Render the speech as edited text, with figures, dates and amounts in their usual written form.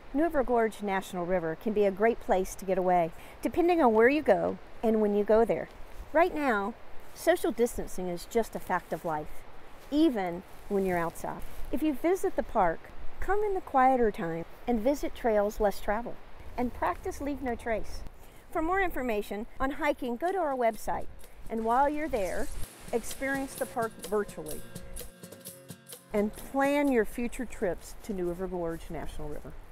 New River Gorge National River can be a great place to get away, depending on where you go and when you go there. Right now, social distancing is just a fact of life, even when you're outside. If you visit the park, come in the quieter time and visit trails less traveled, and practice leave no trace. For more information on hiking, go to our website, and while you're there, experience the park virtually and plan your future trips to New River Gorge National River.